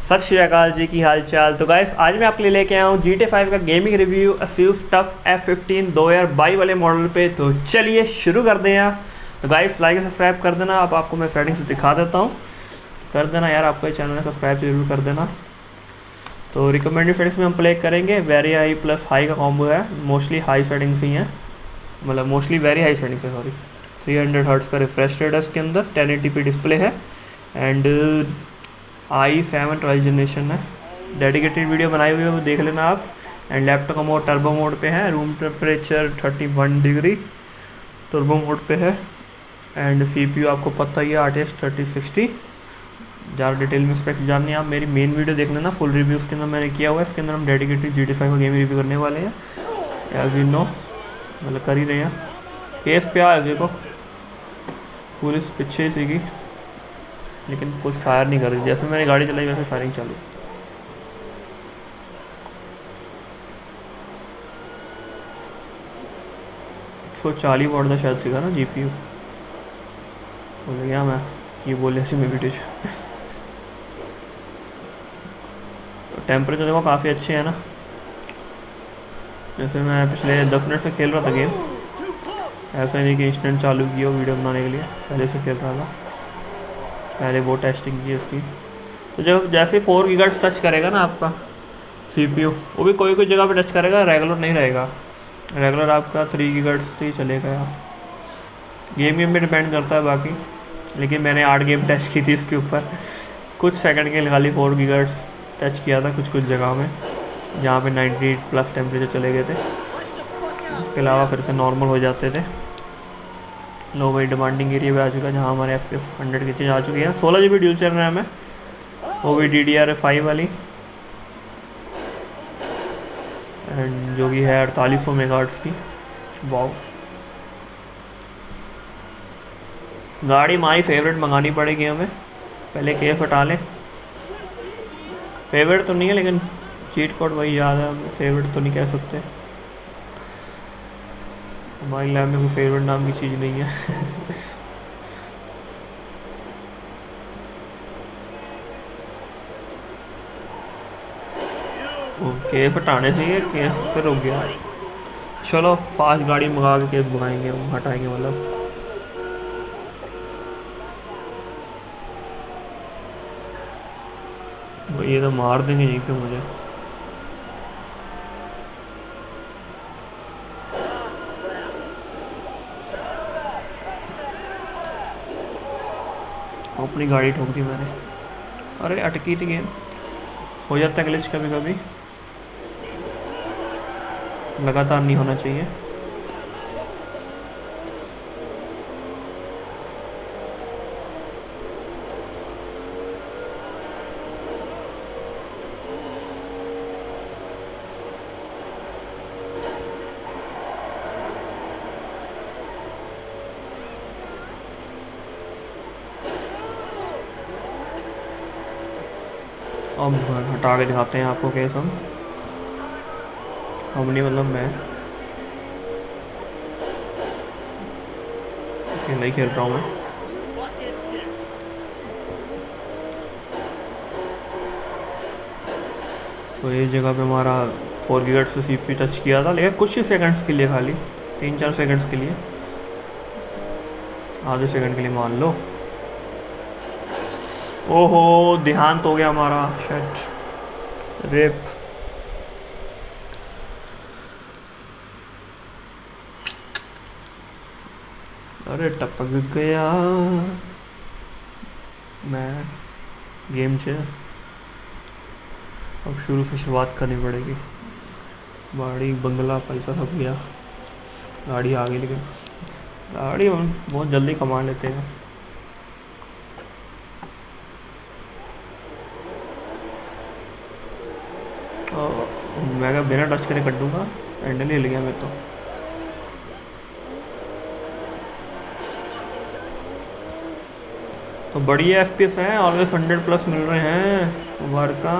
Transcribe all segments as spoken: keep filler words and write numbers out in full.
सत श्री अकाल जी, की हाल चाल। तो गाइस आज मैं आपके लिए लेके आया हूँ जी टी ए फाइव का gaming review Asus TUF F fifteen दो हज़ार बाईस वाले मॉडल पे। तो चलिए शुरू कर दें यार। तो गाइस लाइक सब्सक्राइब कर देना। अब आपको मैं सेटिंग्स दिखा देता हूँ, कर देना यार। आपको ये चैनल है सब्सक्राइब जरूर कर देना। तो रिकमेंडेड सेटिंग्स में हम प्ले करेंगे। वेरी हाई प्लस हाई का कॉम्बो है, मोस्टली हाई सेटिंग्स ही हैं, मतलब मोस्टली वेरी हाई सेटिंग्स है सॉरी। थ्री हंड्रेड हर्ट्स का रिफ्रेश रेट है इसके अंदर, टेन एटी पी डिस्प्ले है and I seven twelve generation है। डेडिकेटेड वीडियो बनाई हुई है वो देख लेना आप। एंड लैपटॉप का मोड टर्बो मोड पे है, room temperature thirty one degree turbo mode पे है। एंड सीपीयू आपको पता ही है R T X thirty sixty. ज़्यादा डिटेल में स्पेक्स जाननी है आप मेरी मेन वीडियो देख लेना, फुल रिव्यू उसके अंदर मैंने किया हुआ है। इसके अंदर हम dedicated G T A five का गेम रिव्यू करने वाले हैं, एज यू नो, मतलब कर ही रहे हैं। केस पे आ देखो, पुलिस पीछे सीगी लेकिन कुछ फायर नहीं कर रही। जैसे मैंने गाड़ी चलाई वैसे फायरिंग चालू। एक सौ चालीस वॉट का शायद सीखा ना जीपीयू, बोल गया मैं ये बोले ऐसी मैं वीडियो। तो टेम्परेचर देखो काफ़ी अच्छे है ना। जैसे मैं पिछले दस मिनट से खेल रहा था गेम, ऐसा नहीं कि इंस्टेंट चालू किया वीडियो बनाने के लिए, पहले से खेल रहा था, पहले वो टेस्टिंग की इसकी। तो जब जैसे फोर गीगाहर्ट्ज़ टच करेगा ना आपका सीपीयू, वो भी कोई कोई जगह पे टच करेगा, रेगुलर नहीं रहेगा। रेगुलर आपका थ्री गीगाहर्ट्ज़ से ही चलेगा यार। गेम गेम पे डिपेंड करता है बाकी, लेकिन मैंने आठ गेम टेस्ट की थी इसके ऊपर। कुछ सेकंड के लिए खाली फोर गीगाहर्ट्ज़ टच किया था कुछ कुछ जगह में, जहाँ पे नाइन्टी एट प्लस टेम्परेचर चले गए थे। इसके अलावा फिर से नॉर्मल हो जाते थे। लो भाई डिमांडिंग एरिया पे आ चुका है, जहाँ हमारे एफ पी एस हंड्रेड की चीज़ आ चुकी है। सोलह जी बी ड्यूल चल रहा है, वो भी डी डी आर फाइव वाली, एंड जो भी है अड़तालीस सौ मेगाहर्ट्ज़ की। वाओ, गाड़ी हमारी फेवरेट मंगानी पड़ेगी हमें। पहले केस हटा लें, फेवरेट तो नहीं है लेकिन चीट कोड वही याद है, फेवरेट तो नहीं कह सकते। हमारी लैब में कोई फेवरेट नाम की चीज़ नहीं है। केस हटाने से ये केस फिर रुक गया। चलो फास्ट गाड़ी मंगा के केस भगाएंगे, हम हटाएंगे मतलब। ये तो मार देंगे यहीं पे मुझे। अपनी गाड़ी ठोक दी मैंने। अरे अटकी थी गेम, हो जाता है ग्लिच कभी कभी, लगातार नहीं होना चाहिए। अब हटा के दिखाते हैं आपको केस। हम हम नहीं मतलब मैं नहीं खेल रहा हूँ मैं। तो ये जगह पे हमारा फोर गीगाहर्ट्ज़ से सीपी टच किया था, लेकिन कुछ ही सेकंड्स के लिए, खाली तीन चार सेकंड्स के लिए, आधे सेकंड के लिए मान लो। ओहो देहांत हो गया हमारा, शेट रेप। अरे टपक गया मैं गेम से। अब शुरू से शुरुआत करनी पड़ेगी। गाड़ी बंगला पैसा सब गया, गाड़ी आ गई, लेकिन गाड़ी हम बहुत जल्दी कमा लेते हैं। मैं क्या बिना टच करे कर दूँगा, हैंडल हिल गया मैं तो। तो बढ़िया एफ पी एस है, ऑलवेज हंड्रेड प्लस मिल रहे हैं बार का।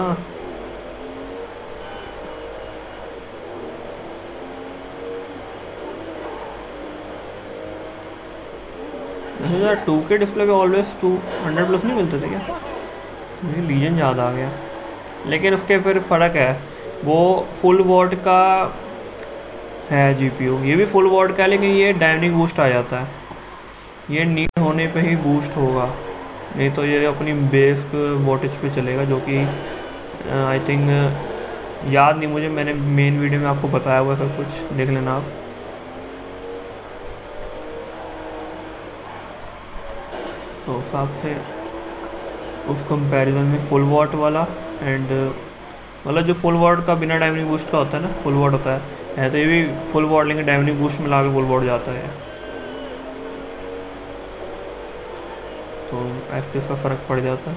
वैसे यार टू के डिस्प्ले पे ऑलवेज टू हंड्रेड प्लस नहीं मिलते थे क्या? मुझे लीजन याद आ गया। लेकिन उसके फिर फ़र्क है, वो फुल वॉट का है जीपीयू, ये भी फुल वॉट का है, लेकिन ये डायनेमिक बूस्ट आ जाता है, ये नीड होने पे ही बूस्ट होगा, नहीं तो ये अपनी बेस वोटेज पे चलेगा, जो कि आई थिंक याद नहीं मुझे, मैंने मेन वीडियो में आपको बताया हुआ है, कुछ देख लेना आप। तो उस हिसाब से उस कंपैरिजन में फुल वॉट वाला एंड मतलब जो फुल वॉट का बिना डायनेमिक बूस्ट का होता है ना, फुल वॉट होता है, है तो ये भी फुल वॉट, लेकिन डायनेमिक बूस्ट में ला के फुल वॉट जाता है, तो एफपीएस का फ़र्क पड़ जाता है।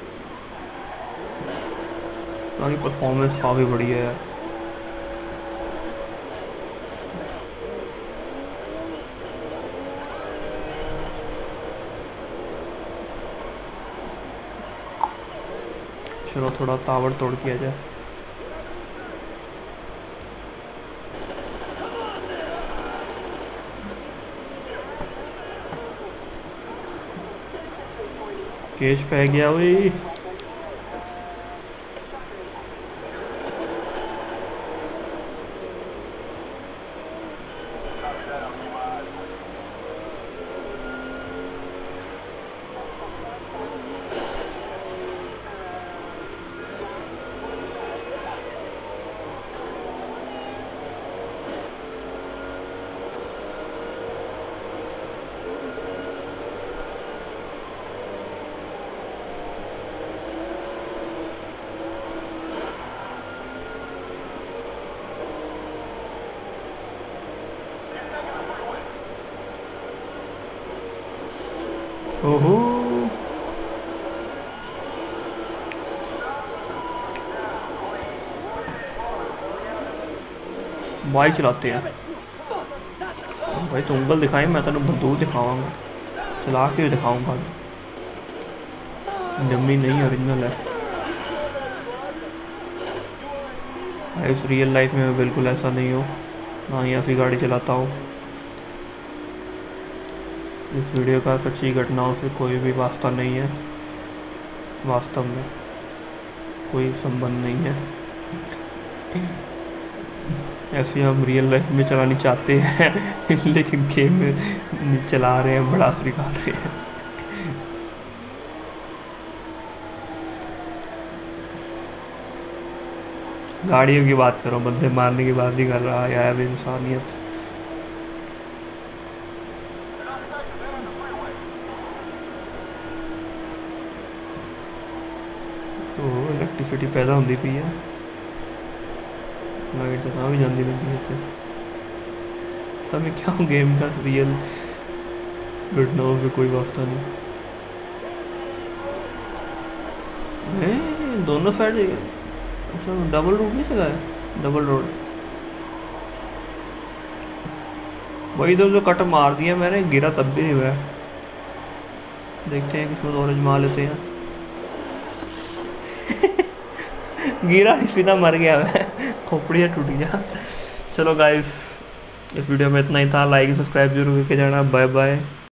बाकी परफॉर्मेंस काफ़ी बढ़िया है। चलो थोड़ा ताबड़ तोड़ किया जाए। केज पै गया वही। ओहो बाइक चलाते हैं भाई, तो उंगल दिखाई, मैं तेन बंदूक दिखाऊंगा, चला के दिखाऊंगा, डमी नहीं ओरिजिनल है। इस रियल लाइफ में मैं बिल्कुल ऐसा नहीं हूँ, ना ही ऐसी गाड़ी चलाता हूँ। इस वीडियो का सच्ची घटनाओं से कोई भी वास्ता नहीं है, वास्तव में कोई संबंध नहीं है। ऐसे हम रियल लाइफ में चलानी चाहते हैं लेकिन गेम में चला रहे हैं, बड़ा निकाल रहे हैं। गाड़ियों की बात करो, बंदे मारने की बात नहीं कर रहा यार, इंसानियत। तो इलेक्ट्रिसिटी पैदा होती पई है, लाइट तो ना भी जाती रहती है, तो हमें क्या गेम का रियल घटनाओं से कोई वास्ता नहीं। ए, दोनों साइड, अच्छा डबल रोड नहीं सका, डबल रोड वही इधर जो कट मार दिया मैंने, गिरा तब भी नहीं हुआ। देखते हैं किस्मत और आजमा लेते हैं। गिरा नहीं, सीधा मर गया मैं, खोपड़ियाँ टूट गया। चलो गाइस, इस वीडियो में इतना ही था, लाइक सब्सक्राइब जरूर करके जाना। Bye bye.